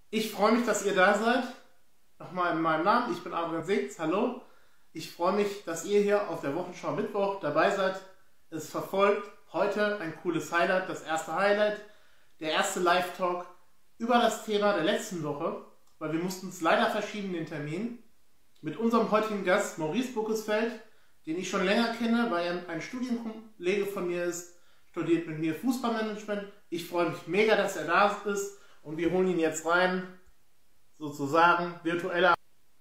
Ich freue mich, dass ihr da seid. Nochmal in meinem Namen. Ich bin Adrian Seetz. Hallo. Ich freue mich, dass ihr hier auf der Wochenschau Mittwoch dabei seid. Es verfolgt heute ein cooles Highlight, das erste Highlight, der erste Live-Talk über das Thema der letzten Woche, weil wir mussten es leider verschieben, den Termin, mit unserem heutigen Gast Maurice Buckesfeld, den ich schon länger kenne, weil er ein Studienkollege von mir ist, studiert mit mir Fußballmanagement. Ich freue mich mega, dass er da ist und wir holen ihn jetzt rein, sozusagen virtueller.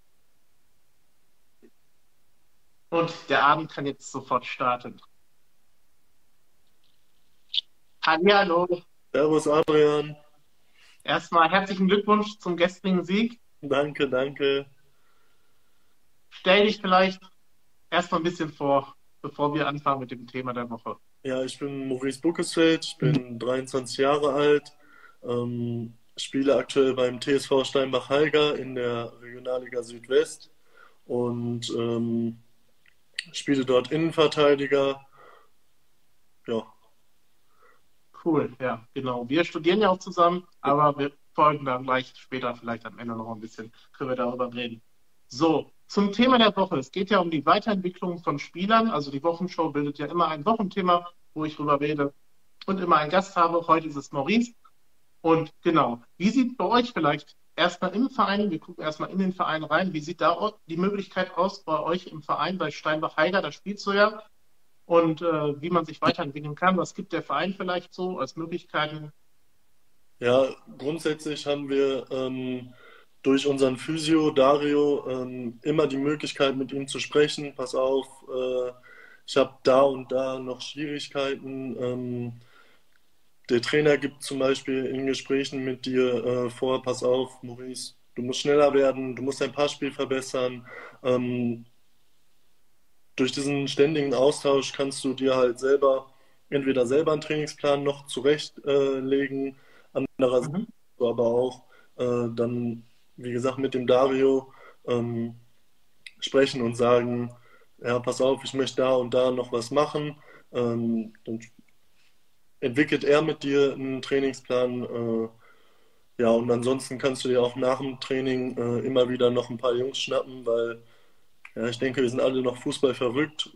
Und der Abend kann jetzt sofort starten. Hallo. Servus Adrian, Erstmal herzlichen Glückwunsch zum gestrigen Sieg. danke, danke. Stell dich vielleicht erstmal ein bisschen vor, bevor wir anfangen mit dem Thema der Woche. Ja, ich bin Maurice Buckesfeld, ich bin 23 Jahre alt, spiele aktuell beim TSV Steinbach-Halga in der Regionalliga Südwest und spiele dort Innenverteidiger. Ja, Cool, ja, genau. Wir studieren ja auch zusammen, aber wir folgen dann gleich später, vielleicht am Ende noch ein bisschen, können wir darüber reden. So, zum Thema der Woche. Es geht ja um die Weiterentwicklung von Spielern. Also die Wochenshow bildet ja immer ein Wochenthema, wo ich drüber rede und immer einen Gast habe. Heute ist es Maurice. Und genau, wie sieht bei euch vielleicht erstmal im Verein, wir gucken erstmal in den Verein rein, wie sieht da die Möglichkeit aus bei euch im Verein bei Steinbach-Heiger, da spielst du ja, und wie man sich weiterentwickeln kann? Was gibt der Verein vielleicht so als Möglichkeiten? ja, grundsätzlich haben wir durch unseren Physio Dario immer die Möglichkeit, mit ihm zu sprechen. Pass auf, ich habe da und da noch Schwierigkeiten. Der Trainer gibt zum Beispiel in Gesprächen mit dir vor, pass auf, Maurice, du musst schneller werden, du musst dein Passspiel verbessern. Ähm, Durch diesen ständigen Austausch kannst du dir halt selber entweder selber einen Trainingsplan noch zurechtlegen, andererseits Mhm. aber auch dann, wie gesagt, mit dem Dario ähm, sprechen und sagen, ja, pass auf, ich möchte da und da noch was machen. Dann entwickelt er mit dir einen Trainingsplan. Ja, und ansonsten kannst du dir auch nach dem Training immer wieder noch ein paar Jungs schnappen, weil ja, ich denke, wir sind alle noch Fußball verrückt.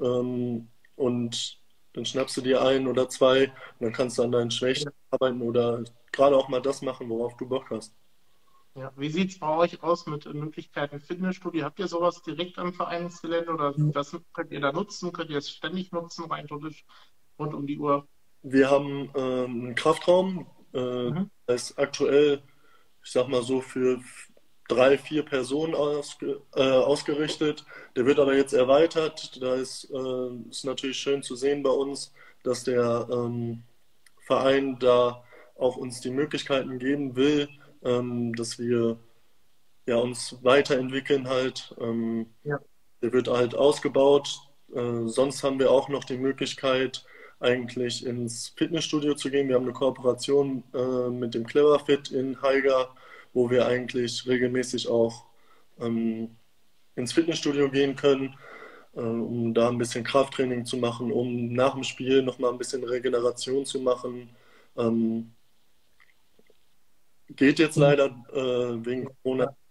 Und dann schnappst du dir ein oder zwei und dann kannst du an deinen Schwächen Ja. arbeiten oder gerade auch mal das machen, worauf du Bock hast. Ja. Wie sieht es bei euch aus mit Möglichkeiten Fitnessstudio? Habt ihr sowas direkt am Vereinsgelände oder was könnt ihr da nutzen? Könnt ihr es ständig nutzen, rein theoretisch rund um die Uhr? Wir haben einen Kraftraum, Mhm. der ist aktuell, ich sag mal so, für drei, vier Personen ausgerichtet. Der wird aber jetzt erweitert. Da ist natürlich schön zu sehen bei uns, dass der Verein da auch uns die Möglichkeiten geben will, dass wir ja, uns weiterentwickeln halt. Ja. Der wird halt ausgebaut. Sonst haben wir auch noch die Möglichkeit, eigentlich ins Fitnessstudio zu gehen. Wir haben eine Kooperation mit dem Cleverfit in Haiger, wo wir eigentlich regelmäßig auch ähm, ins Fitnessstudio gehen können, um da ein bisschen Krafttraining zu machen, um nach dem Spiel nochmal ein bisschen Regeneration zu machen. Ähm, Geht jetzt leider wegen Corona, Ja.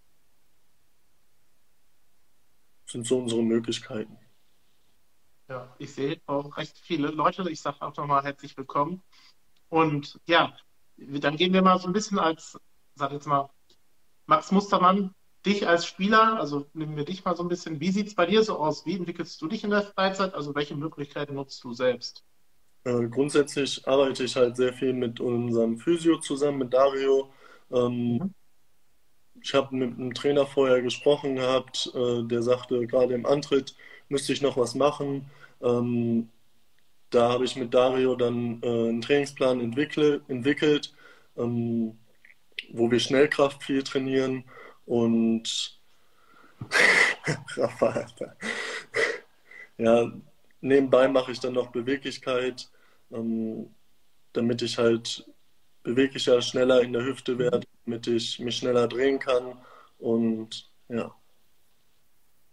sind so unsere Möglichkeiten. Ja, ich sehe auch recht viele Leute. Ich sage auch nochmal herzlich willkommen. Und ja, dann gehen wir mal so ein bisschen als, sag jetzt mal, Max Mustermann, dich als Spieler, also nehmen wir dich mal so ein bisschen. Wie sieht es bei dir so aus? Wie entwickelst du dich in der Freizeit? Also welche Möglichkeiten nutzt du selbst? Grundsätzlich arbeite ich halt sehr viel mit unserem Physio zusammen, mit Dario. Ähm, Mhm. Ich habe mit einem Trainer vorher gesprochen gehabt, der sagte, gerade im Antritt müsste ich noch was machen. Ähm, Da habe ich mit Dario dann einen Trainingsplan entwickelt, ähm, wo wir Schnellkraft viel trainieren und Rafa, Alter. Ja, nebenbei mache ich dann noch Beweglichkeit, ähm, damit ich halt beweglicher, schneller in der Hüfte Mhm. werde, damit ich mich schneller drehen kann und ja.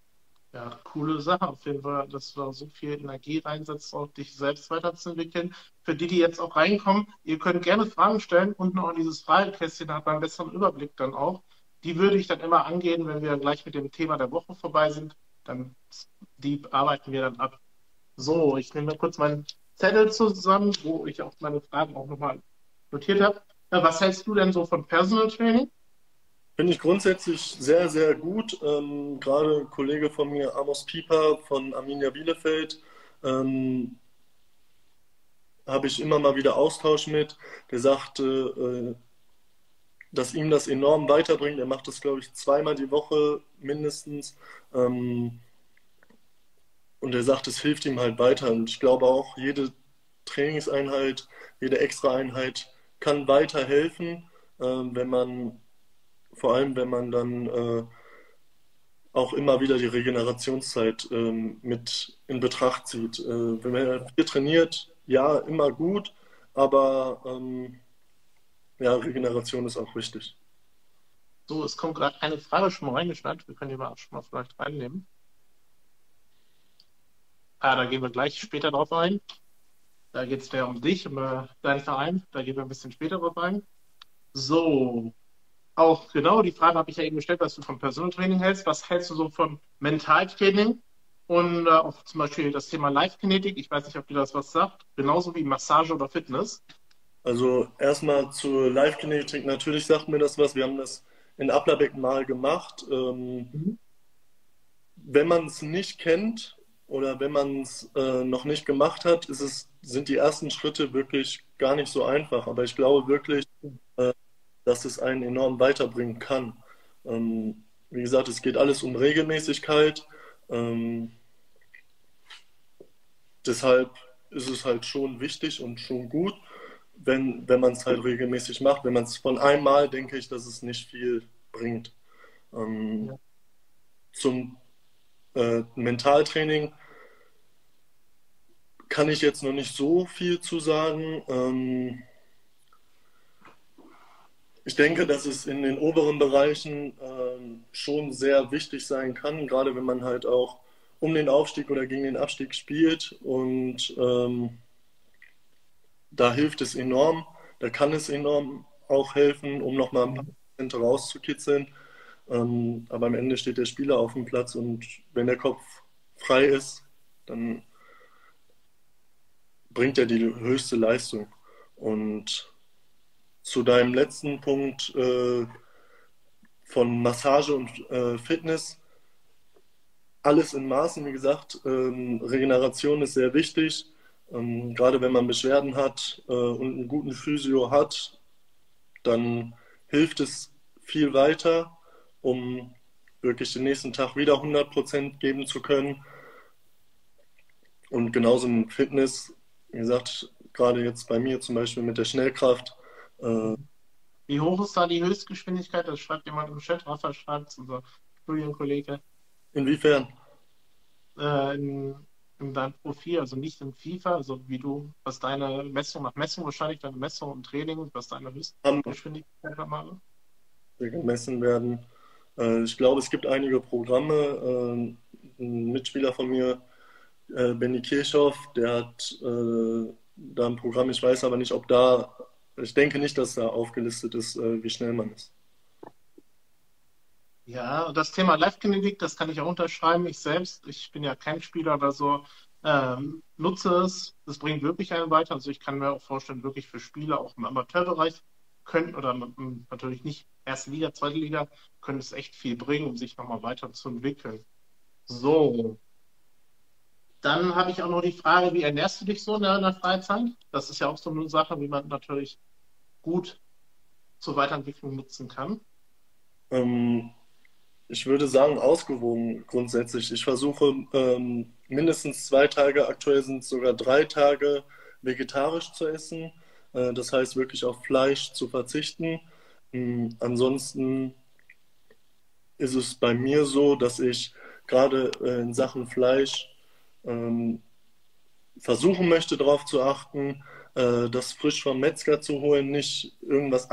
Ja, coole Sache auf jeden Fall, dass du da so viel Energie reinsetzt, auch dich selbst weiterzuentwickeln. Für die, die jetzt auch reinkommen, ihr könnt gerne Fragen stellen und noch dieses Fragekästchen hat man einen besseren Überblick dann auch. Die würde ich dann immer angehen, wenn wir gleich mit dem Thema der Woche vorbei sind. Dann die arbeiten wir dann ab. So, ich nehme mal kurz meinen Zettel zusammen, wo ich auch meine Fragen auch nochmal notiert habe. Was hältst du denn so von Personal Training? Finde ich grundsätzlich sehr, sehr gut. Gerade ein Kollege von mir, Amos Pieper von Arminia Bielefeld, ähm, habe ich immer mal wieder Austausch mit. Der sagte, dass ihm das enorm weiterbringt. Er macht das, glaube ich, zweimal die Woche mindestens. Ähm, und er sagt, es hilft ihm halt weiter. Und ich glaube auch, jede Trainingseinheit, jede Extraeinheit kann weiterhelfen, wenn man, vor allem wenn man dann auch immer wieder die Regenerationszeit mit in Betracht zieht. Wenn man viel trainiert, ja, immer gut, aber ja, Regeneration ist auch wichtig. So, es kommt gerade eine Frage schon mal reingeschneit. Wir können die mal schon mal vielleicht reinnehmen. Da gehen wir gleich später drauf ein. Da geht es mehr um dich, um deinen Verein. Da gehen wir ein bisschen später drauf ein. So, auch genau die Frage habe ich ja eben gestellt, was du vom Personal Training hältst. Was hältst du so von Mentaltraining? Und auch zum Beispiel das Thema Live-Kinetik. Ich weiß nicht, ob dir das was sagt. Genauso wie Massage oder Fitness. Also erstmal zur Live-Kinetik. Natürlich sagt mir das was. Wir haben das in Applerbeck mal gemacht. Mhm. Wenn man es nicht kennt oder wenn man es noch nicht gemacht hat, sind die ersten Schritte wirklich gar nicht so einfach. Aber ich glaube wirklich, äh, dass es einen enorm weiterbringen kann. Wie gesagt, es geht alles um Regelmäßigkeit. Ähm, Deshalb ist es halt schon wichtig und schon gut, wenn man es halt regelmäßig macht. Wenn man es von einmal, denke ich, dass es nicht viel bringt. Ähm, Ja. Zum Mentaltraining kann ich jetzt noch nicht so viel zu sagen. Ich denke, dass es in den oberen Bereichen schon sehr wichtig sein kann, gerade wenn man halt auch um den Aufstieg oder gegen den Abstieg spielt. Und da hilft es enorm, da kann es enorm auch helfen, um nochmal ein paar Mhm. Prozente rauszukitzeln. Aber am Ende steht der Spieler auf dem Platz und wenn der Kopf frei ist, dann bringt er die höchste Leistung. Und zu deinem letzten Punkt von Massage und Fitness, alles in Maßen, wie gesagt, Regeneration ist sehr wichtig. Gerade wenn man Beschwerden hat und einen guten Physio hat, dann hilft es viel weiter, um wirklich den nächsten Tag wieder 100% geben zu können. Und genauso im Fitness, wie gesagt, gerade jetzt bei mir zum Beispiel mit der Schnellkraft. Äh, Wie hoch ist da die Höchstgeschwindigkeit? Das schreibt jemand im Chat. Rafa schreibt, unser Studienkollege, Inwiefern? in, in deinem Profil, also nicht in FIFA, also wie du, was deine Messung nach Messung wahrscheinlich, deine Messung im Training und was deine Haben Höchstgeschwindigkeit war. gemessen werden. Ich glaube, es gibt einige Programme. Ein Mitspieler von mir, Benny Kirchhoff, der hat da ein Programm, ich weiß aber nicht, ob da, ich denke nicht, dass da aufgelistet ist, wie schnell man ist. Ja, das Thema Live-Kinetik, das kann ich auch unterschreiben. Ich selbst, ich bin ja kein Spieler oder so, nutze es. Das bringt wirklich einen weiter. Also ich kann mir auch vorstellen, wirklich für Spieler auch im Amateurbereich können oder natürlich nicht erste Liga, zweite Liga, können es echt viel bringen, um sich nochmal weiterzuentwickeln. So, dann habe ich auch noch die Frage, wie ernährst du dich so in der Freizeit? Das ist ja auch so eine Sache, wie man natürlich gut zur Weiterentwicklung nutzen kann. Ähm, Ich würde sagen, ausgewogen grundsätzlich. Ich versuche mindestens 2 Tage, aktuell sind es sogar 3 Tage, vegetarisch zu essen. Das heißt wirklich auf Fleisch zu verzichten. Ansonsten ist es bei mir so, dass ich gerade in Sachen Fleisch ähm, versuchen möchte, darauf zu achten, das frisch vom Metzger zu holen, nicht irgendwas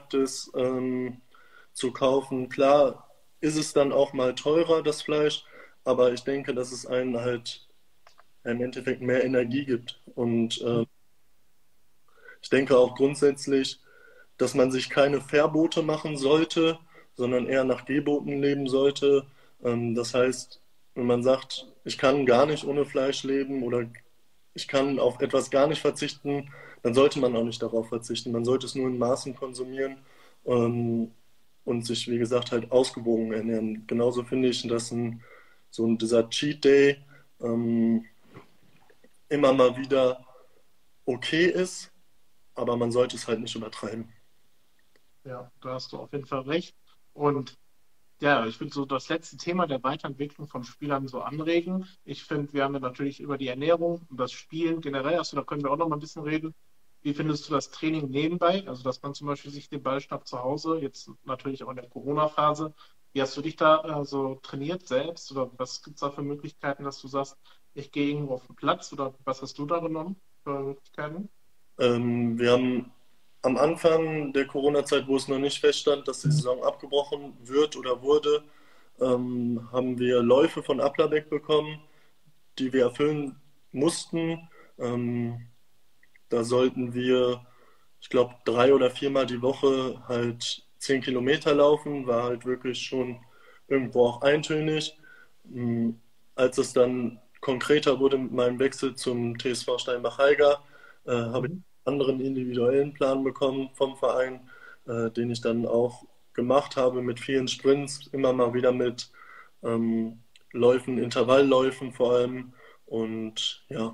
Abgepacktes zu kaufen. Klar ist es dann auch mal teurer, das Fleisch, aber ich denke, dass es einen halt im Endeffekt mehr Energie gibt. Und ich denke auch grundsätzlich, dass man sich keine Verbote machen sollte, sondern eher nach Geboten leben sollte. Das heißt, wenn man sagt, ich kann gar nicht ohne Fleisch leben oder ich kann auf etwas gar nicht verzichten, dann sollte man auch nicht darauf verzichten. Man sollte es nur in Maßen konsumieren und sich, wie gesagt, halt ausgewogen ernähren. Genauso finde ich, dass dieser Cheat Day ähm, immer mal wieder okay ist, aber man sollte es halt nicht übertreiben. Ja, da hast du auf jeden Fall recht. Und ja, ich würde so das letzte Thema der Weiterentwicklung von Spielern so anregen. Ich finde, wir haben ja natürlich über die Ernährung und das Spielen generell, also da können wir auch noch mal ein bisschen reden. Wie findest du das Training nebenbei? Also, dass man zum Beispiel sich den Ball schnappt zu Hause, jetzt natürlich auch in der Corona-Phase. Wie hast du dich da so trainiert selbst? Oder was gibt es da für Möglichkeiten, dass du sagst, ich gehe irgendwo auf den Platz? Oder was hast du da genommen für Möglichkeiten? Wir haben am Anfang der Corona-Zeit, wo es noch nicht feststand, dass die Saison abgebrochen wird oder wurde, haben wir Läufe von Applerbeck bekommen, die wir erfüllen mussten. Ähm, Da sollten wir, ich glaube, 3 oder 4 Mal die Woche halt 10 Kilometer laufen, war halt wirklich schon irgendwo auch eintönig. Ähm, Als es dann konkreter wurde mit meinem Wechsel zum TSV Steinbach-Heiger, habe ich Mhm. einen anderen individuellen Plan bekommen vom Verein, den ich dann auch gemacht habe mit vielen Sprints, immer mal wieder mit ähm, Läufen, Intervallläufen vor allem. Und ja,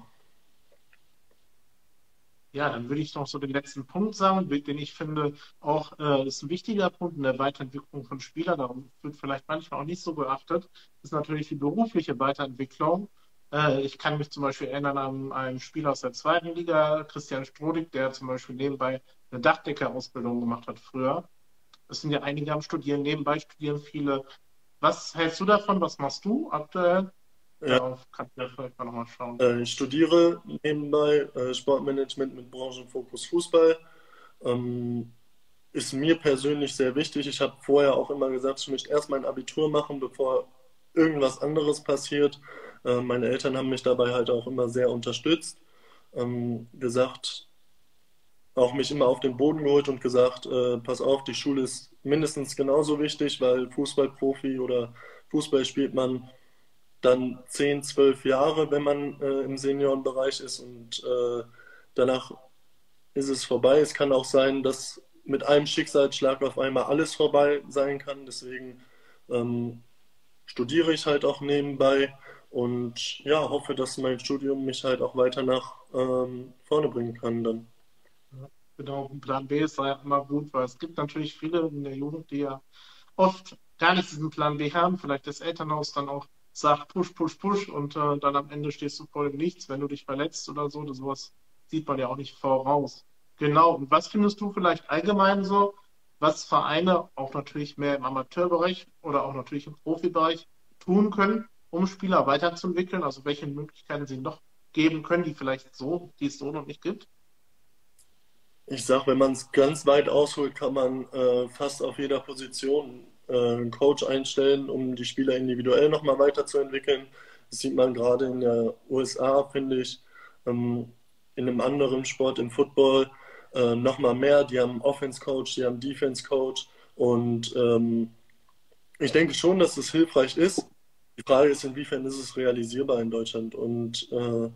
Ja, dann würde ich noch so den letzten Punkt sagen, den ich finde auch ist ein wichtiger Punkt in der Weiterentwicklung von Spielern. Darum wird vielleicht manchmal auch nicht so beachtet, ist natürlich die berufliche Weiterentwicklung. Ich kann mich zum Beispiel erinnern an einen Spieler aus der zweiten Liga, Christian Strodig, der zum Beispiel nebenbei eine Dachdeckerausbildung gemacht hat früher. Es sind ja einige am Studieren, nebenbei studieren viele. Was hältst du davon? Was machst du aktuell? ja. Darauf kann ich ja vielleicht mal nochmal schauen. Ich studiere nebenbei Sportmanagement mit Branchenfokus Fußball. Ähm, Ist mir persönlich sehr wichtig. Ich habe vorher auch immer gesagt, ich möchte erst mein Abitur machen, bevor irgendwas anderes passiert. Meine Eltern haben mich dabei halt auch immer sehr unterstützt. Gesagt, auch mich immer auf den Boden geholt und gesagt, pass auf, die Schule ist mindestens genauso wichtig, weil Fußballprofi oder Fußball spielt man dann 10, 12 Jahre, wenn man im Seniorenbereich ist und danach ist es vorbei. Es kann auch sein, dass mit einem Schicksalsschlag auf einmal alles vorbei sein kann. Deswegen ähm, studiere ich halt auch nebenbei und ja, hoffe, dass mein Studium mich halt auch weiter nach vorne bringen kann dann. Ja, genau, ein Plan B ist ja immer gut, weil es gibt natürlich viele in der Jugend, die ja oft gar nicht diesen Plan B haben. Vielleicht das Elternhaus dann auch sagt, push, push, push und dann am Ende stehst du vor dem Nichts, wenn du dich verletzt oder so. Sowas sieht man ja auch nicht voraus. Genau, und was findest du vielleicht allgemein so, was Vereine auch natürlich mehr im Amateurbereich oder auch natürlich im Profibereich tun können, um Spieler weiterzuentwickeln? Also welche Möglichkeiten sie noch geben können, die vielleicht so, die es so noch nicht gibt? Ich sag, wenn man es ganz weit ausholt, kann man fast auf jeder Position einen Coach einstellen, um die Spieler individuell nochmal weiterzuentwickeln. Das sieht man gerade in der USA, finde ich, ähm, in einem anderen Sport, im Football, nochmal mehr. Die haben einen Offense-Coach, die haben einen Defense-Coach und ich denke schon, dass es hilfreich ist. Die Frage ist, inwiefern ist es realisierbar in Deutschland? Und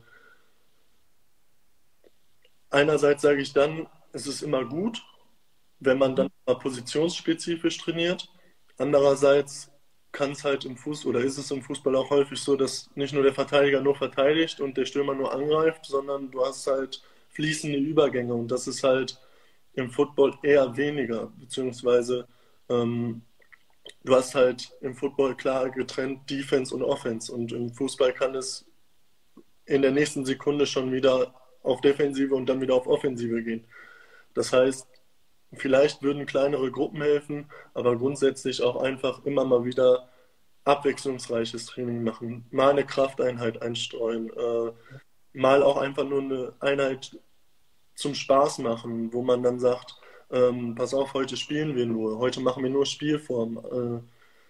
einerseits sage ich dann, es ist immer gut, wenn man dann Mhm. mal positionsspezifisch trainiert. Andererseits kann es halt im Fußball oder ist es im Fußball auch häufig so, dass nicht nur der Verteidiger nur verteidigt und der Stürmer nur angreift, sondern du hast halt fließende Übergänge und das ist halt im Football eher weniger, beziehungsweise ähm, du hast halt im Football klar getrennt Defense und Offense und im Fußball kann es in der nächsten Sekunde schon wieder auf Defensive und dann wieder auf Offensive gehen. Das heißt, vielleicht würden kleinere Gruppen helfen, aber grundsätzlich auch einfach immer mal wieder abwechslungsreiches Training machen. Mal eine Krafteinheit einstreuen, mal auch einfach nur eine Einheit zum Spaß machen, wo man dann sagt, pass auf, heute spielen wir nur, heute machen wir nur Spielform.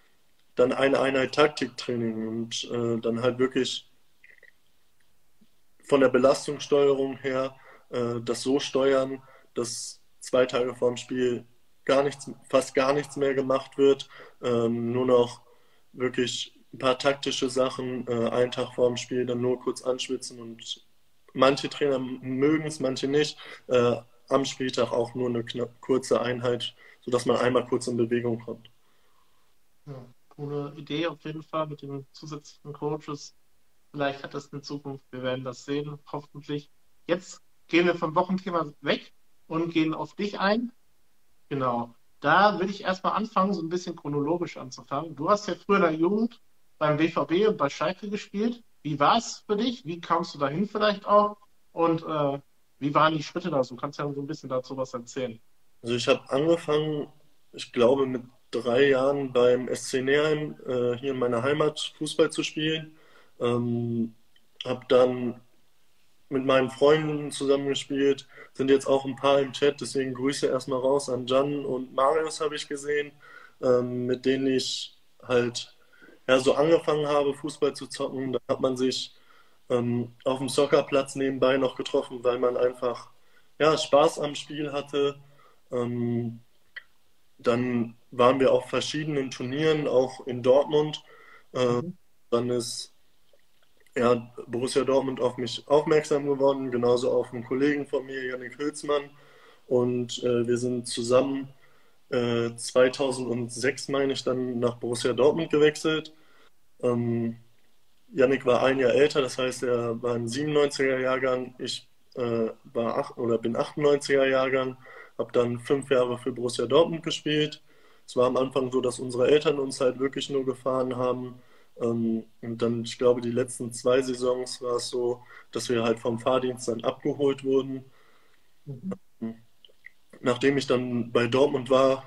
dann eine Einheit Taktiktraining und dann halt wirklich von der Belastungssteuerung her das so steuern, dass 2 Tage vorm Spiel fast gar nichts mehr gemacht wird, nur noch wirklich ein paar taktische Sachen, einen Tag vorm Spiel dann nur kurz anschwitzen und manche Trainer mögen es, manche nicht. Am Spieltag auch nur eine kurze Einheit, sodass man einmal kurz in Bewegung kommt. Ja, coole Idee auf jeden Fall mit den zusätzlichen Coaches. Vielleicht hat das eine Zukunft. Wir werden das sehen, hoffentlich. Jetzt gehen wir vom Wochenthema weg und gehen auf dich ein. Genau. Da würde ich erstmal anfangen, so ein bisschen chronologisch anzufangen. Du hast ja früher in der Jugend beim BVB und bei Schalke gespielt. Wie war es für dich? Wie kamst du dahin vielleicht auch? Und wie waren die Schritte da? Du kannst ja so ein bisschen dazu was erzählen. Also ich habe angefangen, ich glaube mit 3 Jahren beim SC Neheim hier in meiner Heimat Fußball zu spielen. Ähm, habe dann mit meinen Freunden zusammengespielt, sind jetzt auch ein paar im Chat, deswegen Grüße erstmal raus an Jan und Marius habe ich gesehen, mit denen ich halt ja, so angefangen habe, Fußball zu zocken. Da hat man sich auf dem Soccerplatz nebenbei noch getroffen, weil man einfach ja, Spaß am Spiel hatte. Ähm, Dann waren wir auf verschiedenen Turnieren, auch in Dortmund. Äh, Mhm. Dann ist ja, Borussia Dortmund auf mich aufmerksam geworden, genauso auf einen Kollegen von mir, Yannick Hülsmann. Und wir sind zusammen 2006, meine ich, dann nach Borussia Dortmund gewechselt. Ähm, Yannick war ein Jahr älter, das heißt, er war ein 97er Jahrgang. Ich bin 98er Jahrgang, habe dann 5 Jahre für Borussia Dortmund gespielt. Es war am Anfang so, dass unsere Eltern uns halt wirklich nur gefahren haben. Und dann, ich glaube, die letzten 2 Saisons war es so, dass wir halt vom Fahrdienst dann abgeholt wurden. Mhm. Nachdem ich dann bei Dortmund war,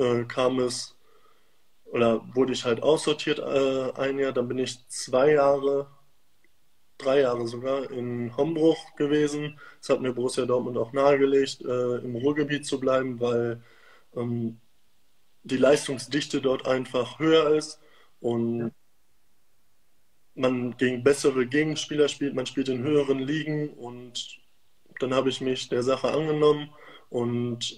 wurde ich halt aussortiert ein Jahr. Dann bin ich 2 Jahre 3 Jahre sogar in Hombruch gewesen. Das hat mir Borussia Dortmund auch nahegelegt, im Ruhrgebiet zu bleiben, weil ähm, die Leistungsdichte dort einfach höher ist Ja. und man gegen bessere Gegenspieler spielt, man spielt in höheren Ligen und dann habe ich mich der Sache angenommen und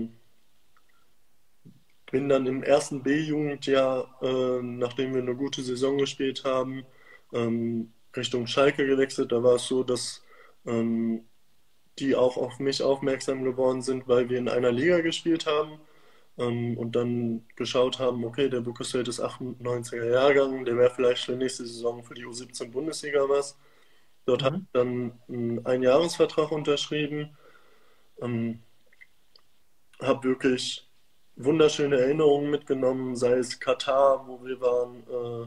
bin dann im ersten B-Jugendjahr, nachdem wir eine gute Saison gespielt haben, Richtung Schalke gewechselt. Da war es so, dass ähm, die auch auf mich aufmerksam geworden sind, weil wir in einer Liga gespielt haben und dann geschaut haben, okay, der Bukaseit ist 98er Jahrgang, der wäre vielleicht für nächste Saison für die U17 Bundesliga was. Dort habe Mhm. ich dann einen Einjahresvertrag unterschrieben, ähm, habe wirklich wunderschöne Erinnerungen mitgenommen, sei es Katar, wo wir waren,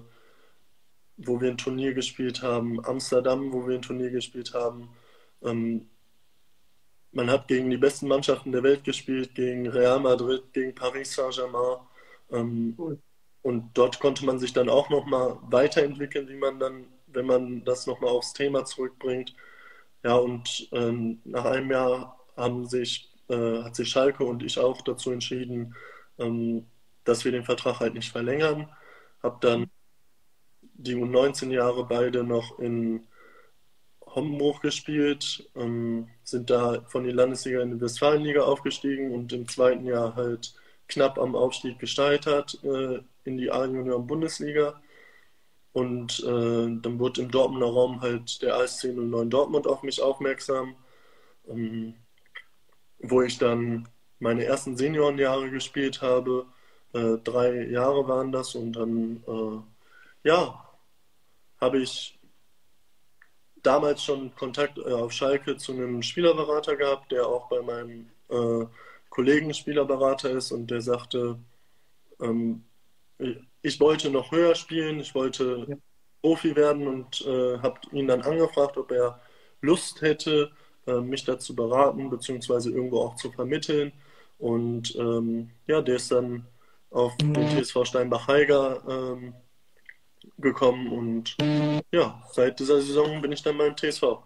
wo wir ein Turnier gespielt haben, Amsterdam, wo wir ein Turnier gespielt haben. Ähm, Man hat gegen die besten Mannschaften der Welt gespielt, gegen Real Madrid, gegen Paris Saint-Germain. Ähm, Cool. und dort konnte man sich dann auch nochmal weiterentwickeln, wie man dann, wenn man das nochmal aufs Thema zurückbringt. Ja, und nach einem Jahr hat sich Schalke und ich auch dazu entschieden, dass wir den Vertrag halt nicht verlängern. Hab dann Mhm. die U19 Jahre beide noch in Homburg gespielt, sind da von der Landesliga in die Westfalenliga aufgestiegen und im zweiten Jahr halt knapp am Aufstieg gescheitert in die A-Junioren-Bundesliga. Und dann wurde im Dortmunder Raum halt der ASC 09 Dortmund auf mich aufmerksam, ähm, wo ich dann meine ersten Seniorenjahre gespielt habe. 3 Jahre waren das und dann ja, habe ich damals schon Kontakt auf Schalke zu einem Spielerberater gehabt, der auch bei meinem Kollegen Spielerberater ist und der sagte, ähm, ich wollte noch höher spielen, ich wollte Ja. Profi werden und habe ihn dann angefragt, ob er Lust hätte, mich dazu beraten, beziehungsweise irgendwo auch zu vermitteln. Und ja, der ist dann auf den TSV Steinbach-Heiger gekommen und ja, seit dieser Saison bin ich dann beim TSV.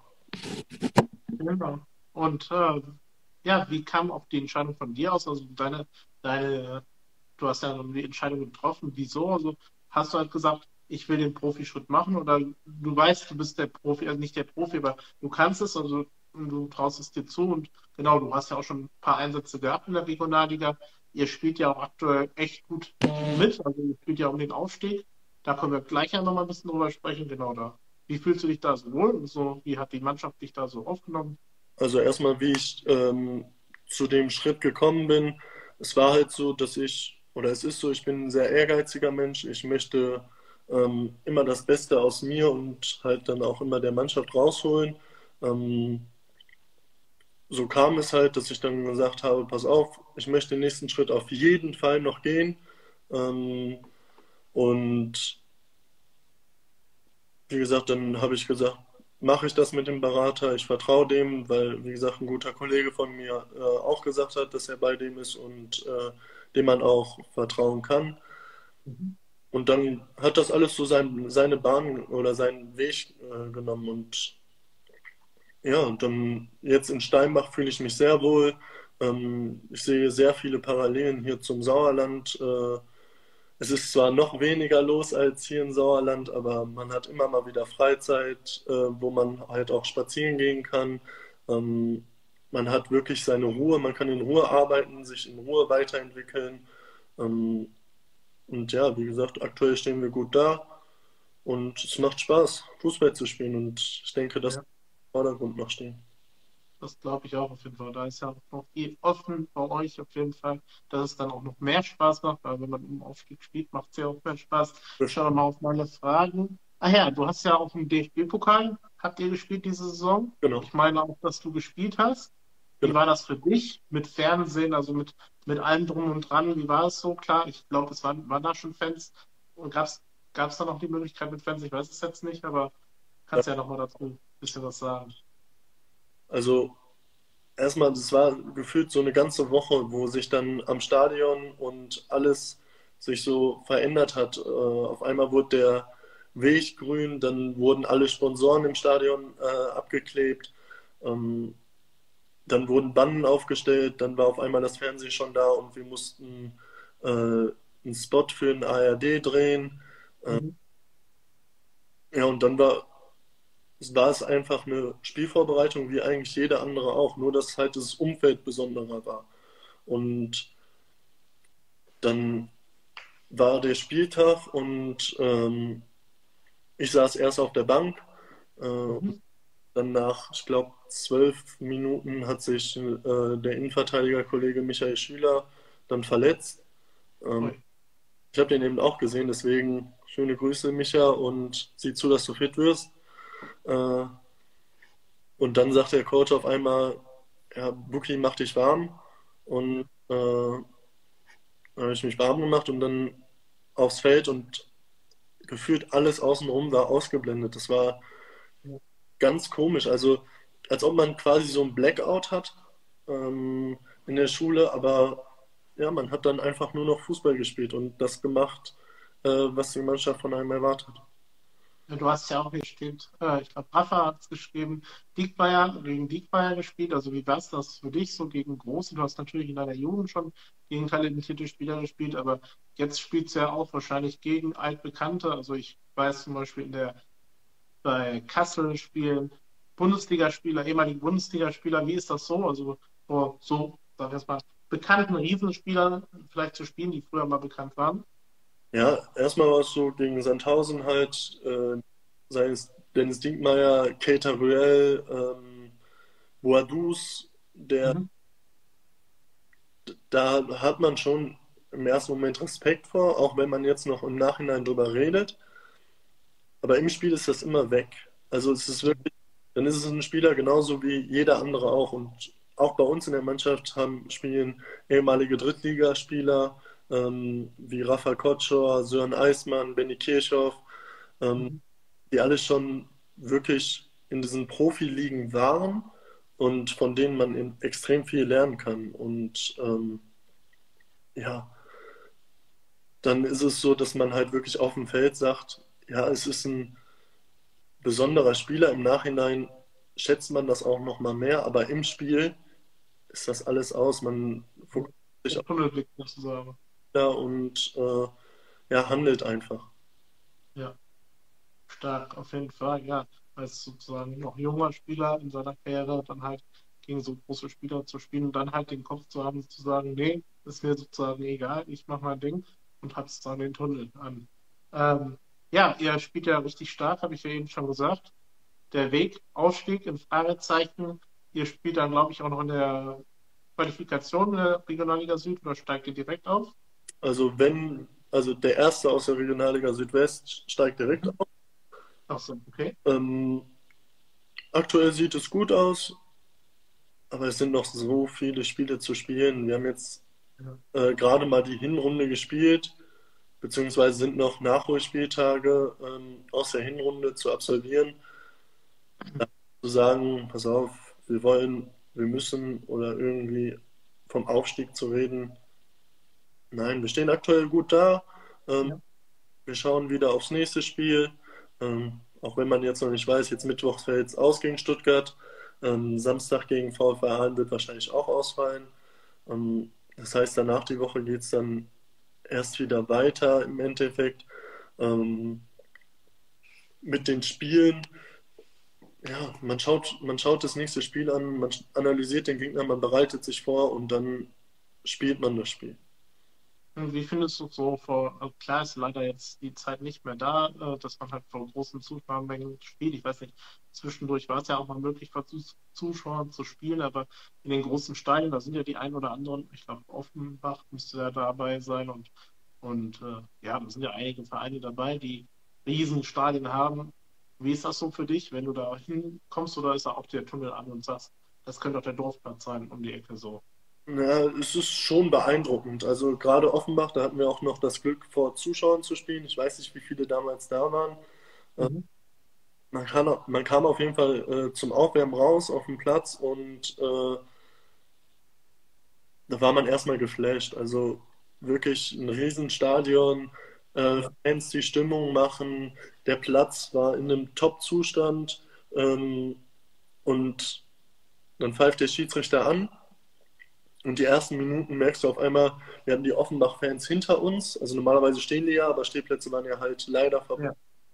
Genau. Und ja, wie kam auch die Entscheidung von dir aus? Also du hast ja die Entscheidung getroffen. Wieso? Also hast du halt gesagt, ich will den Profischritt machen oder du weißt, du bist der Profi, also nicht der Profi, aber du kannst es, also du traust es dir zu und genau, du hast ja auch schon ein paar Einsätze gehabt in der Regionalliga. Ihr spielt ja auch aktuell echt gut mit, also ihr spielt ja um den Aufstieg. Da können wir gleich ja nochmal ein bisschen drüber sprechen, genau da. Wie fühlst du dich da so wohl und so, wie hat die Mannschaft dich da so aufgenommen? Also erstmal, wie ich zu dem Schritt gekommen bin. Es war halt so, dass oder es ist so, ich bin ein sehr ehrgeiziger Mensch. Ich möchte immer das Beste aus mir und halt dann auch immer der Mannschaft rausholen. Ähm, so kam es halt, dass ich dann gesagt habe, pass auf, ich möchte den nächsten Schritt auf jeden Fall noch gehen. Ähm, und wie gesagt, dann habe ich gesagt, mache ich das mit dem Berater. Ich vertraue dem, weil, wie gesagt, ein guter Kollege von mir auch gesagt hat, dass er bei dem ist und dem man auch vertrauen kann. Mhm. Und dann hat das alles so seine Bahn oder seinen Weg genommen. Und ja, und dann jetzt in Steinbach fühle ich mich sehr wohl. Ich sehe sehr viele Parallelen hier zum Sauerland. Es ist zwar noch weniger los als hier im Sauerland, aber man hat immer mal wieder Freizeit, wo man halt auch spazieren gehen kann. Ähm, Man hat wirklich seine Ruhe, man kann in Ruhe arbeiten, sich in Ruhe weiterentwickeln. Ähm, und ja, wie gesagt, aktuell stehen wir gut da und es macht Spaß, Fußball zu spielen und ich denke, das wird Ja. im Vordergrund noch stehen. Das glaube ich auch auf jeden Fall. Da ist ja auch noch viel offen bei euch auf jeden Fall, dass es dann auch noch mehr Spaß macht, weil wenn man im Aufstieg spielt, macht es ja auch mehr Spaß. Ich schaue mal auf meine Fragen. Ah ja, du hast ja auch im DFB-Pokal, habt ihr gespielt diese Saison? Genau, Ich meine auch, dass du gespielt hast. Wie genau. war das für dich mit Fernsehen, also mit allem drum und dran? Wie war es so? Klar, ich glaube, waren da schon Fans. Und gab's da noch die Möglichkeit mit Fans? Ich weiß es jetzt nicht, aber Ja, kannst ja noch mal dazu ein bisschen was sagen. also erstmal, das war gefühlt so eine ganze Woche, wo sich dann am Stadion und alles sich so verändert hat. Auf einmal wurde der Weg grün, dann wurden alle Sponsoren im Stadion abgeklebt, ähm, dann wurden Bannen aufgestellt, dann war auf einmal das Fernsehen schon da und wir mussten einen Spot für den ARD drehen. Mhm. Ja, und dann war es einfach eine Spielvorbereitung wie eigentlich jede andere auch, nur dass halt das Umfeld besonderer war. Und dann war der Spieltag und ich saß erst auf der Bank. Mhm. Dann nach, ich glaube, 12 Minuten hat sich der Innenverteidigerkollege Michael Schüler dann verletzt. Ähm, Ui. Ich habe den eben auch gesehen, deswegen schöne Grüße, Micha, und sieh zu, dass du fit wirst. Äh, und dann sagt der Coach auf einmal, ja, Buki, mach dich warm. Und dann habe ich mich warm gemacht und dann aufs Feld und gefühlt alles außenrum war ausgeblendet. Das war ganz komisch. Also, als ob man quasi so ein Blackout hat in der Schule, aber ja, man hat dann einfach nur noch Fußball gespielt und das gemacht, was die Mannschaft von einem erwartet. Ja, du hast ja auch gespielt, ich glaube, Rafa hat es geschrieben, Diekmeyer, gegen Diekmeyer gespielt. Also wie war es das für dich so gegen Große? Du hast natürlich in deiner Jugend schon gegen talentierte Spieler gespielt, aber jetzt spielst du ja auch wahrscheinlich gegen Altbekannte. Also ich weiß zum Beispiel bei Kassel spielen Bundesligaspieler, ehemalige Bundesligaspieler. Wie ist das so? Also vor so, sagen wir es mal, bekannten Riesenspielern vielleicht zu spielen, die früher mal bekannt waren. Ja, erstmal war es so gegen Sandhausen halt, sei es Dennis Dinkmeyer, Keita Ruel, Boadus, Mhm. da hat man schon im ersten Moment Respekt vor, auch wenn man jetzt noch im Nachhinein drüber redet. Aber im Spiel ist das immer weg. Also es ist wirklich, dann ist es ein Spieler genauso wie jeder andere auch. Und auch bei uns in der Mannschaft spielen ehemalige Drittligaspieler wie Rafa Kotschor, Sören Eismann, Benny Kirchhoff, ähm, Mhm. die alle schon wirklich in diesen Profiligen waren und von denen man extrem viel lernen kann. Und ja, dann ist es so, dass man halt wirklich auf dem Feld sagt, ja, es ist ein besonderer Spieler. Im Nachhinein schätzt man das auch noch mal mehr, aber im Spiel ist das alles aus. Man Ja. fokussiert sich Der auf Tunnelblick sozusagen. da und ja, handelt einfach. Ja, stark, auf jeden Fall, ja. Als sozusagen noch junger Spieler in seiner Karriere dann halt gegen so große Spieler zu spielen und dann halt den Kopf zu haben, zu sagen, nee, ist mir sozusagen egal, ich mach mein Ding und hab sozusagen den Tunnel an. Ähm, ja, ihr spielt ja richtig stark, habe ich ja eben schon gesagt. Der Weg, Aufstieg in Fragezeichen. Ihr spielt dann, glaube ich, auch noch in der Qualifikation der Regionalliga Süd oder steigt ihr direkt auf? Also der Erste aus der Regionalliga Südwest steigt direkt Mhm. auf. Ach so, okay. Ähm, Aktuell sieht es gut aus, aber es sind noch so viele Spiele zu spielen. Wir haben jetzt Ja, gerade mal die Hinrunde gespielt, beziehungsweise sind noch Nachholspieltage aus der Hinrunde zu absolvieren. Zu sagen, pass auf, wir wollen, wir müssen oder irgendwie vom Aufstieg zu reden. Nein, wir stehen aktuell gut da. Ähm, ja, Wir schauen wieder aufs nächste Spiel. Auch wenn man jetzt noch nicht weiß, jetzt Mittwoch fällt es aus gegen Stuttgart. Samstag gegen VfR Aalen wird wahrscheinlich auch ausfallen. Das heißt, danach die Woche geht es dann erst wieder weiter im Endeffekt ähm, mit den Spielen. Ja, man schaut das nächste Spiel an, man analysiert den Gegner, man bereitet sich vor und dann spielt man das Spiel. und wie findest du so vor, also klar ist leider jetzt die Zeit nicht mehr da, dass man halt vor großen Zuschauermengen spielt. Ich weiß nicht, zwischendurch war es ja auch mal möglich, vor Zuschauern zu spielen, aber in den großen Stadien, da sind ja die ein oder anderen, ich glaube, Offenbach müsste ja dabei sein und ja, da sind ja einige Vereine dabei, die Riesenstadien haben. Wie ist das so für dich, wenn du da hinkommst oder ist da auch der Tunnel an und sagst, das könnte auch der Dorfplatz sein um die Ecke so? Ja, es ist schon beeindruckend. Also gerade Offenbach, da hatten wir auch noch das Glück, vor Zuschauern zu spielen. Ich weiß nicht, wie viele damals da waren. Mhm. Man kam auf jeden Fall zum Aufwärmen raus auf den Platz und da war man erstmal geflasht. Also wirklich ein Riesenstadion, Ja, Fans, die Stimmung machen. Der Platz war in einem Top-Zustand und dann pfeift der Schiedsrichter an. Und die ersten Minuten merkst du auf einmal, wir hatten die Offenbach-Fans hinter uns. Also normalerweise stehen die ja, aber Stehplätze waren ja halt leider verboten. ja.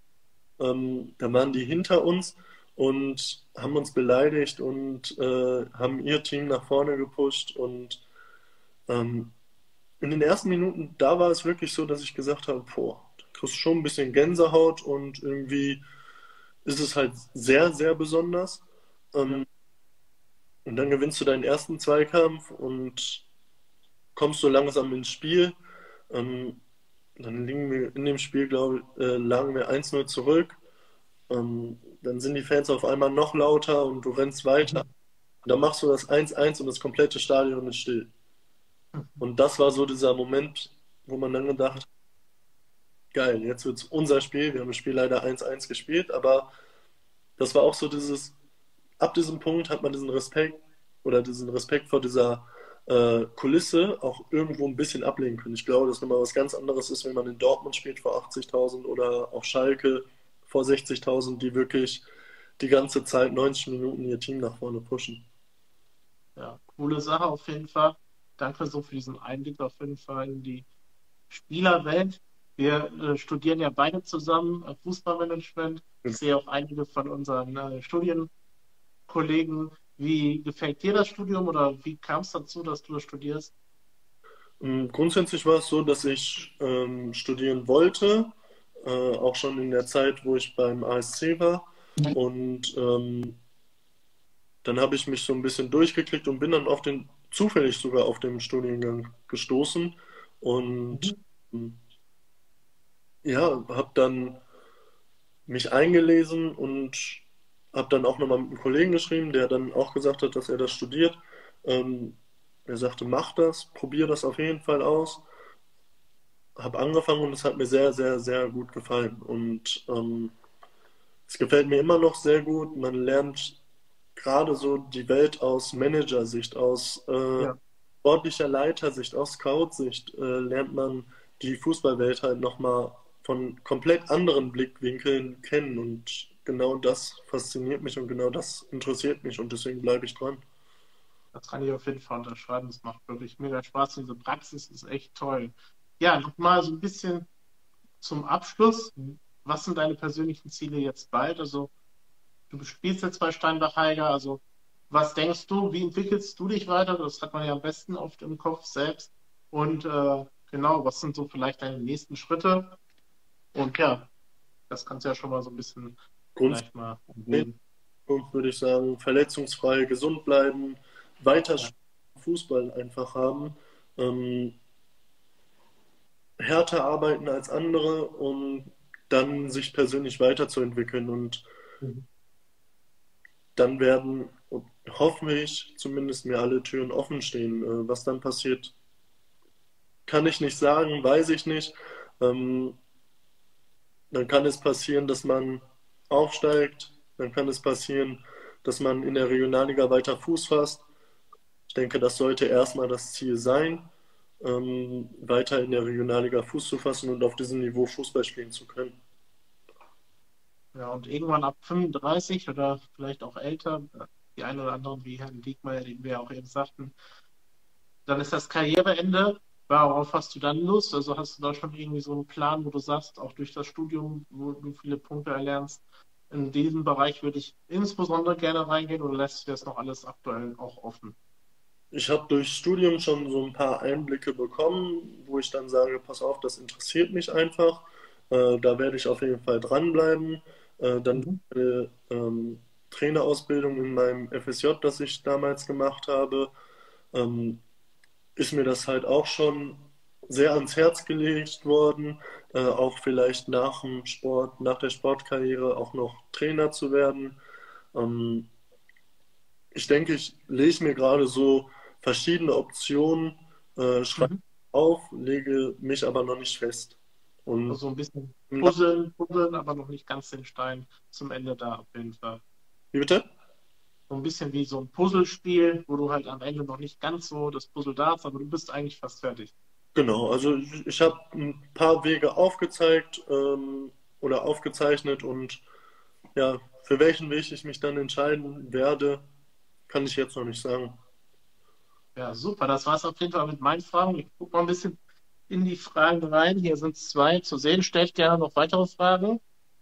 Da waren die hinter uns und haben uns beleidigt und haben ihr Team nach vorne gepusht. Und ähm, in den ersten Minuten, da war es wirklich so, dass ich gesagt habe, boah, da kriegst du schon ein bisschen Gänsehaut und irgendwie ist es halt sehr, sehr besonders. Ja. Ähm, und dann gewinnst du deinen ersten Zweikampf und kommst so langsam ins Spiel. Ähm, Dann liegen wir in dem Spiel, lagen wir 1:0 zurück. Dann sind die Fans auf einmal noch lauter und du rennst weiter. Mhm. Und dann machst du das 1:1 und das komplette Stadion ist still. Mhm. Und das war so dieser Moment, wo man dann gedacht hat, geil, jetzt wird es unser Spiel. Wir haben das Spiel leider 1:1 gespielt, aber das war auch so ab diesem Punkt hat man diesen Respekt oder diesen Respekt vor dieser Kulisse auch irgendwo ein bisschen ablegen können. Ich glaube, dass nochmal was ganz anderes ist, wenn man in Dortmund spielt vor 80.000 oder auf Schalke vor 60.000, die wirklich die ganze Zeit 90 Minuten ihr Team nach vorne pushen. Ja, coole Sache auf jeden Fall. Danke so für diesen Einblick auf jeden Fall in die Spielerwelt. Wir studieren ja beide zusammen Fußballmanagement. Ich sehe auch einige von unseren Studienkollegen. Wie gefällt dir das Studium oder wie kam es dazu, dass du das studierst? Grundsätzlich war es so, dass ich studieren wollte, auch schon in der Zeit, wo ich beim ASC war. Und dann habe ich mich so ein bisschen durchgeklickt und bin dann zufällig sogar auf den Studiengang gestoßen. Und Mhm. ähm, ja, habe dann mich eingelesen und habe dann auch nochmal mit einem Kollegen geschrieben, der dann auch gesagt hat, dass er das studiert. Ähm, Er sagte, mach das, probier das auf jeden Fall aus. Habe angefangen und es hat mir sehr, sehr, sehr gut gefallen. Und es gefällt mir immer noch sehr gut. Man lernt gerade so die Welt aus Managersicht, aus Ja, sportlicher Leitersicht, aus Scout-Sicht, lernt man die Fußballwelt halt nochmal von komplett anderen Blickwinkeln kennen. Und genau das fasziniert mich und genau das interessiert mich und deswegen bleibe ich dran. das kann ich auf jeden Fall unterschreiben. Es macht wirklich mega Spaß. Diese Praxis ist echt toll. Ja, nochmal so ein bisschen zum Abschluss. was sind deine persönlichen Ziele jetzt bald? Also du spielst jetzt bei Steinbach Heiger, also was denkst du, wie entwickelst du dich weiter? Das hat man ja am besten oft im Kopf selbst. Und genau, was sind so vielleicht deine nächsten Schritte? Und ja, das kannst du ja schon mal so ein bisschen Grundsätzlich vielleicht mal umgehen. würde ich sagen, verletzungsfrei, gesund bleiben, weiter Ja. Fußball einfach haben, ähm, härter arbeiten als andere und dann sich persönlich weiterzuentwickeln. Und Mhm. dann werden, hoffe ich, zumindest mir alle Türen offen stehen. Was dann passiert, kann ich nicht sagen, weiß ich nicht. Ähm, Dann kann es passieren, dass man aufsteigt. Dann kann es passieren, dass man in der Regionalliga weiter Fuß fasst. Ich denke, das sollte erstmal das Ziel sein, weiter in der Regionalliga Fuß zu fassen und auf diesem Niveau Fußball spielen zu können. Ja, und irgendwann ab 35 oder vielleicht auch älter, die einen oder anderen wie Herrn Diekmeyer, den wir ja auch eben sagten, dann ist das Karriereende. Worauf hast du dann Lust? Also hast du da schon irgendwie so einen Plan, wo du sagst, auch durch das Studium, wo du viele Punkte erlernst, in diesem Bereich würde ich insbesondere gerne reingehen oder lässt du das noch alles aktuell auch offen? Ich habe durchs Studium schon so ein paar Einblicke bekommen, wo ich dann sage, pass auf, das interessiert mich einfach. Da werde ich auf jeden Fall dranbleiben. Dann Mhm. eine Trainerausbildung in meinem FSJ, das ich damals gemacht habe, ähm, ist mir das halt auch schon sehr ans Herz gelegt worden, auch vielleicht nach dem Sport, nach der Sportkarriere auch noch Trainer zu werden. Ähm, Ich denke, ich lege mir gerade so verschiedene Optionen, schreibe Mhm. auf, lege mich aber noch nicht fest. Und Also so ein bisschen im Nach puzzeln, aber noch nicht ganz den Stein zum Ende da auf jeden Fall. Wie bitte? So ein bisschen wie so ein Puzzlespiel, wo du halt am Ende noch nicht ganz so das Puzzle da hast, aber du bist eigentlich fast fertig. Genau, also ich habe ein paar Wege aufgezeigt oder aufgezeichnet und ja, für welchen Weg ich mich dann entscheiden werde, kann ich jetzt noch nicht sagen. Ja, super. Das war es auf jeden Fall mit meinen Fragen. Ich gucke mal ein bisschen in die Fragen rein. Hier sind zwei zu sehen. Stellt gerne noch weitere Fragen.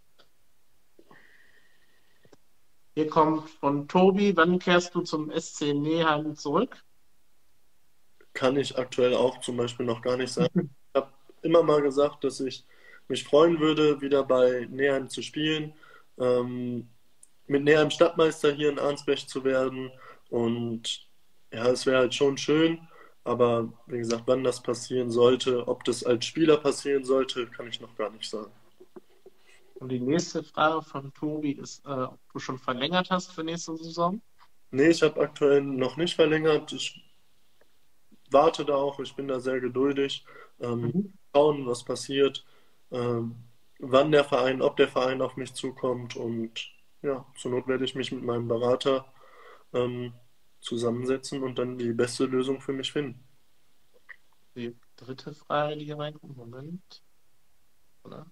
Hier kommt von Tobi. Wann kehrst du zum SC Neheim zurück? Kann ich aktuell auch zum Beispiel noch gar nicht sagen. Ich habe immer mal gesagt, dass ich mich freuen würde, wieder bei Neheim zu spielen, ähm, mit Neheim Stadtmeister hier in Arnsberg zu werden. Und ja, es wäre halt schon schön, aber wie gesagt, wann das passieren sollte, ob das als Spieler passieren sollte, kann ich noch gar nicht sagen. Und die nächste Frage von Tobi ist, ob du schon verlängert hast für nächste Saison. Nee, ich habe aktuell noch nicht verlängert. Ich warte da auch, ich bin da sehr geduldig. Mhm. Schauen, was passiert, ähm, wann der Verein, ob der Verein auf mich zukommt und ja, zur Not werde ich mich mit meinem Berater ähm, zusammensetzen und dann die beste Lösung für mich finden. Die dritte Frage, die hier reinkommt. Moment. Oder?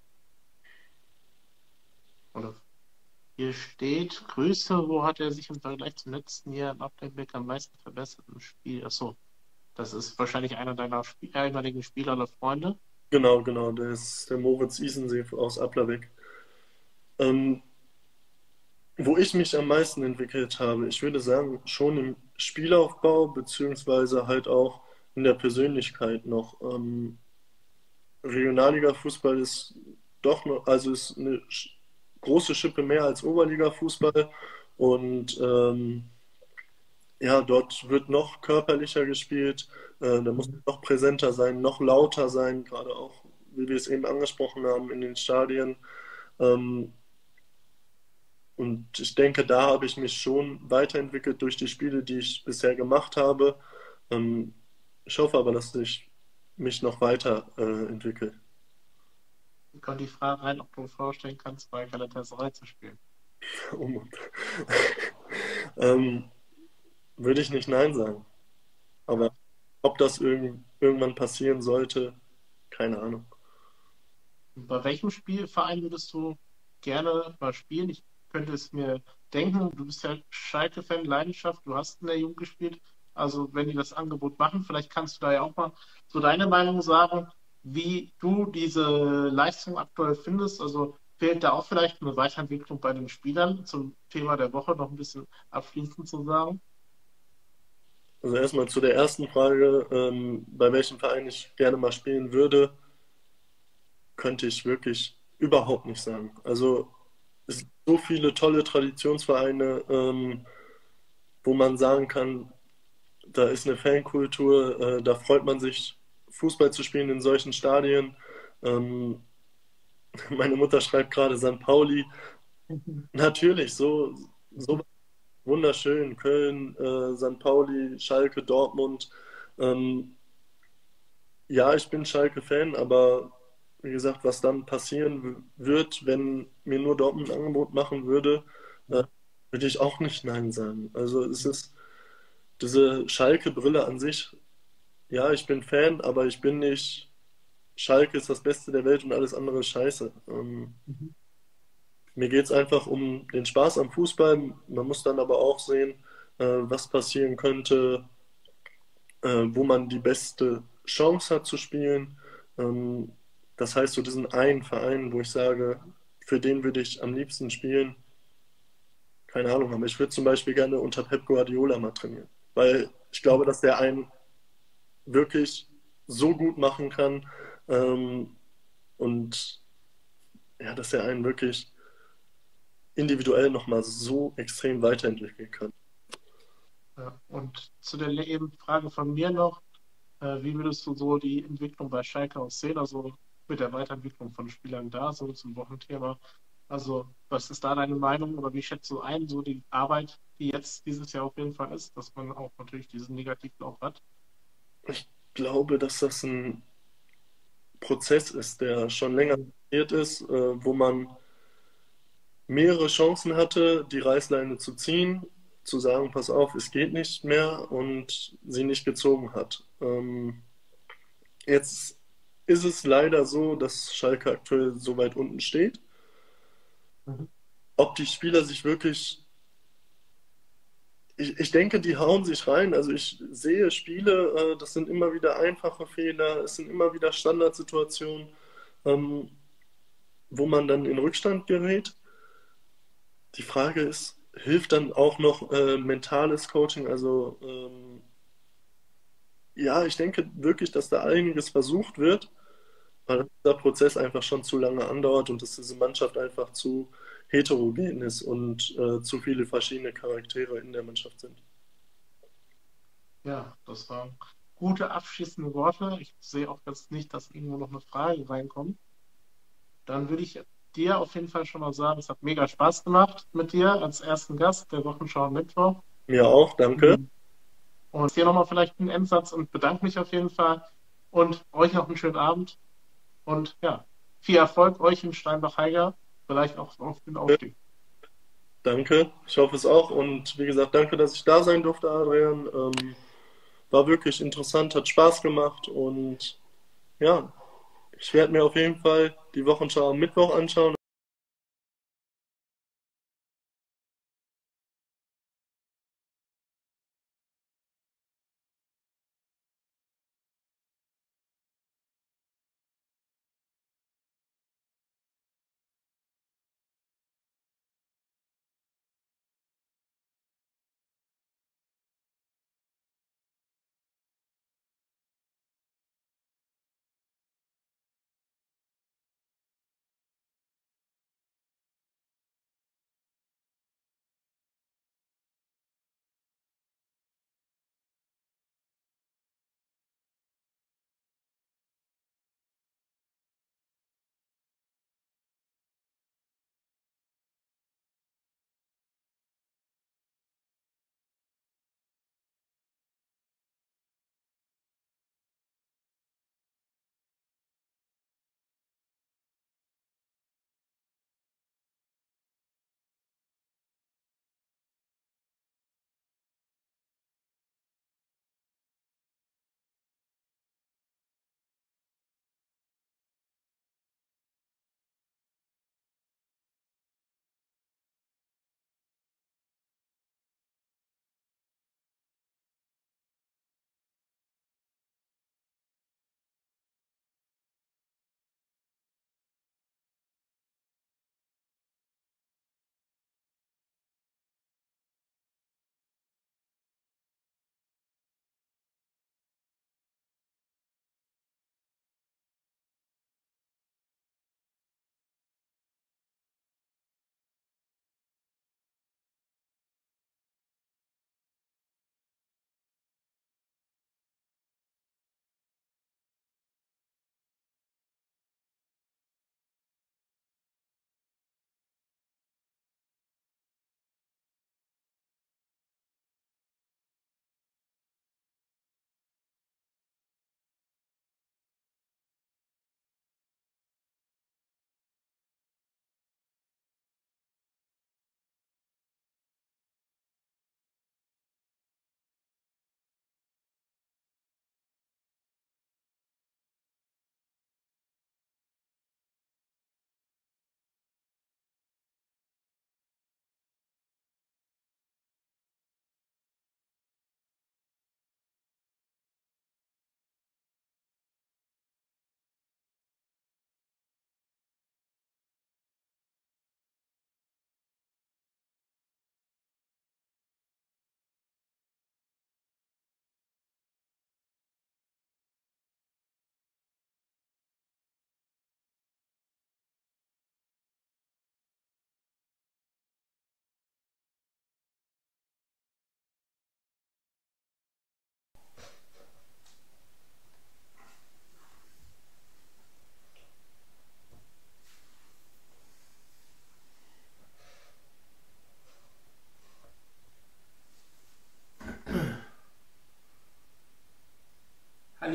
Oder hier steht, Grüße, wo hat er sich im Vergleich zum letzten Jahr im Abdeckbeck am meisten verbessert im Spiel? Achso, das ist wahrscheinlich einer deiner ehemaligen Spieler oder Freunde. Genau, genau, der ist der Moritz Isensee aus Applerbeck. Ähm, Wo ich mich am meisten entwickelt habe, ich würde sagen, schon im Spielaufbau, beziehungsweise halt auch in der Persönlichkeit noch. Regionalliga-Fußball ist doch noch, also ist eine große Schippe mehr als Oberliga-Fußball. Und ja, dort wird noch körperlicher gespielt, da muss Mhm. man noch präsenter sein, noch lauter sein, gerade auch, wie wir es eben angesprochen haben, in den Stadien. Ähm, und ich denke, da habe ich mich schon weiterentwickelt durch die Spiele, die ich bisher gemacht habe. Ähm, Ich hoffe aber, dass ich mich noch weiter entwickle. Hier kommt die Frage rein, ob du dir vorstellen kannst, bei Galatasaray zu spielen. Um, ähm, Würde ich nicht Nein sagen. Aber Ja. ob das irgendwann passieren sollte, keine Ahnung. Und bei welchem Spielverein würdest du gerne mal spielen? Ich könnte es mir denken, du bist ja Schalke-Fan, Leidenschaft, du hast in der Jugend gespielt. Also wenn die das Angebot machen, vielleicht kannst du da ja auch mal so deine Meinung sagen, wie du diese Leistung aktuell findest. Also fehlt da auch vielleicht eine Weiterentwicklung bei den Spielern zum Thema der Woche noch ein bisschen abschließend zu sagen? Also erstmal zu der ersten Frage, bei welchem Verein ich gerne mal spielen würde, könnte ich wirklich überhaupt nicht sagen. Also es gibt so viele tolle Traditionsvereine, wo man sagen kann, da ist eine Fankultur, da freut man sich, Fußball zu spielen in solchen Stadien. Ähm, Meine Mutter schreibt gerade St. Pauli. Mhm. Natürlich, so wunderschön. Köln, St. Pauli, Schalke, Dortmund. Ähm, ja, ich bin Schalke-Fan, aber wie gesagt, was dann passieren wird, wenn mir nur Dortmund ein Angebot machen würde, äh, würde ich auch nicht Nein sagen. Also es ist diese Schalke-Brille an sich. Ja, ich bin Fan, aber ich bin nicht. Schalke ist das Beste der Welt und alles andere ist scheiße. Mhm. Mir geht es einfach um den Spaß am Fußball. Man muss dann aber auch sehen, was passieren könnte, wo man die beste Chance hat zu spielen. Ähm, Das heißt, so diesen einen Verein, wo ich sage, für den würde ich am liebsten spielen, keine Ahnung, aber ich würde zum Beispiel gerne unter Pep Guardiola mal trainieren, weil ich glaube, dass der einen wirklich so gut machen kann, und ja, dass er einen wirklich individuell nochmal so extrem weiterentwickeln kann. Ja. Und zu der eben Frage von mir noch, wie würdest du so die Entwicklung bei Schalke aus sehen, also mit der Weiterentwicklung von Spielern da, so zum Wochenthema? Also, was ist da deine Meinung oder wie schätzt du ein, so die Arbeit, die jetzt dieses Jahr auf jeden Fall ist, dass man auch natürlich diesen Negativlauf hat? Ich glaube, dass das ein Prozess ist, der schon länger passiert ist, wo man mehrere Chancen hatte, die Reißleine zu ziehen, zu sagen, pass auf, es geht nicht mehr und sie nicht gezogen hat. Jetzt ist es leider so, dass Schalke aktuell so weit unten steht. Mhm. Ob die Spieler sich wirklich, ich denke, die hauen sich rein. Also ich sehe Spiele, das sind immer wieder einfache Fehler, es sind immer wieder Standardsituationen, ähm, wo man dann in Rückstand gerät. Die Frage ist, hilft dann auch noch mentales Coaching? Also ja, ich denke wirklich, dass da einiges versucht wird, weil dieser Prozess einfach schon zu lange andauert und dass diese Mannschaft einfach zu heterogen ist und zu viele verschiedene Charaktere in der Mannschaft sind. Ja, das waren gute abschließende Worte. Ich sehe auch jetzt nicht, dass irgendwo noch eine Frage reinkommt. Dann würde ich dir auf jeden Fall schon mal sagen, es hat mega Spaß gemacht mit dir als ersten Gast der Wochenschau am Mittwoch. Mir auch, danke. Mhm. Und hier nochmal vielleicht einen Endsatz und bedanke mich auf jeden Fall. Und euch noch einen schönen Abend. Und ja, viel Erfolg euch in Steinbach-Heiger, vielleicht auch auf den Aufstieg. Danke, ich hoffe es auch. Und wie gesagt, danke, dass ich da sein durfte, Adrian. War wirklich interessant, hat Spaß gemacht und ja, ich werde mir auf jeden Fall die Wochenschau am Mittwoch anschauen.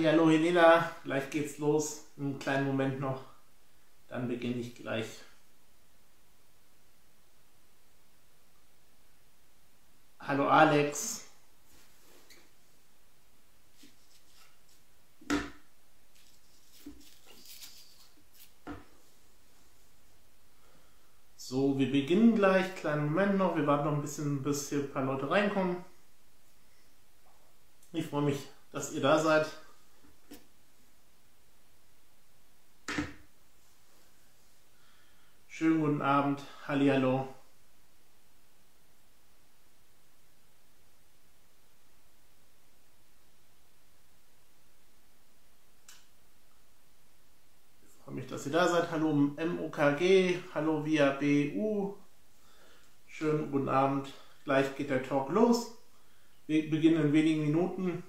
Hallihallo Helena, gleich geht's los. Einen kleinen Moment noch, dann beginne ich gleich. Hallo Alex. So, wir beginnen gleich. Kleinen Moment noch. Wir warten noch ein bisschen, bis hier ein paar Leute reinkommen. Ich freue mich, dass ihr da seid. Schönen guten Abend. Hallihallo. Ich freue mich, dass ihr da seid. Hallo MOKG. Hallo via BU. Schönen guten Abend. Gleich geht der Talk los. Wir beginnen in wenigen Minuten.